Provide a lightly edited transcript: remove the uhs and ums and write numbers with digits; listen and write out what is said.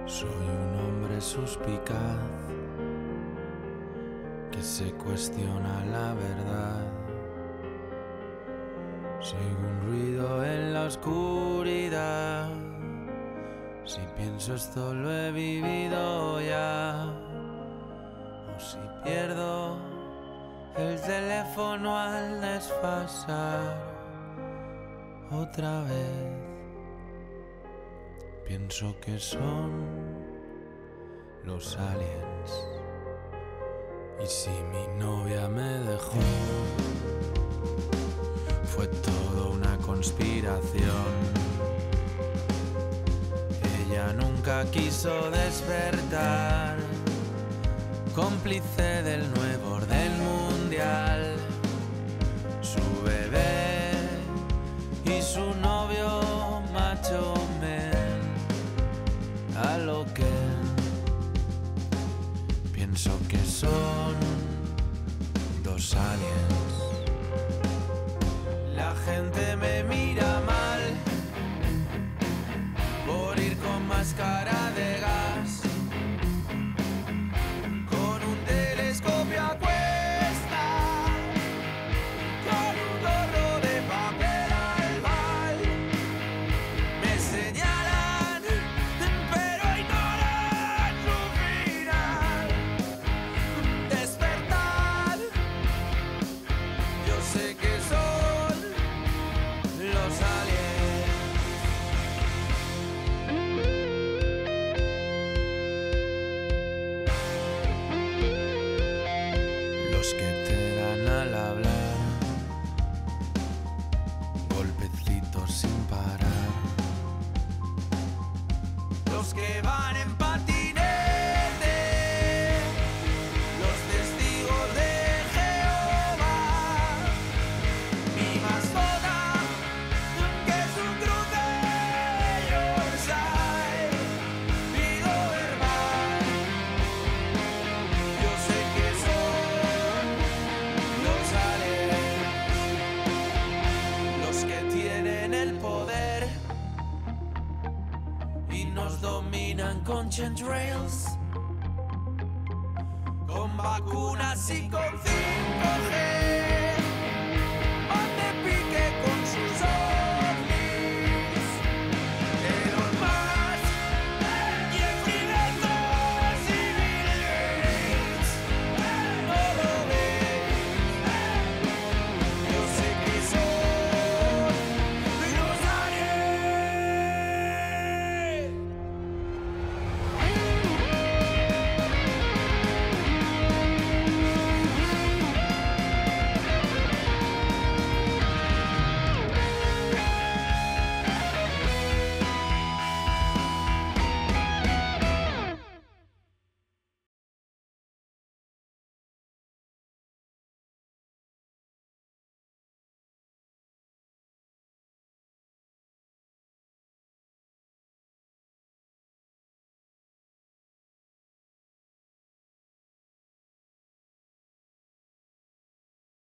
Soy un hombre suspicaz que se cuestiona la verdad. Sigo un ruido en la oscuridad. Si pienso esto lo he vivido ya. O si pierdo el teléfono al desfasar otra vez. Pienso que son los aliens. Y si mi novia me dejó, fue todo una conspiración. Ella nunca quiso despertar, cómplice del nuevo orden mundial. Su bebé y su novio macho men. A lo que pienso que son dos aliens. La gente me mira mal por ir con máscara de gas, con un telescopio a cuestas, con un gorro de papel albal. Me señalan, pero ignoran su final. Despertar, yo sé que son los aliens. Los que te dan al hablar, golpecitos sin parar. Los que van en patinete, los testigos de Jehová. Mi mascota, que es un cruce Yorkshire, pido verbal. Yo sé que son los aliens, los que tienen el poder y nos dominan con chemtrails, con vacunas y con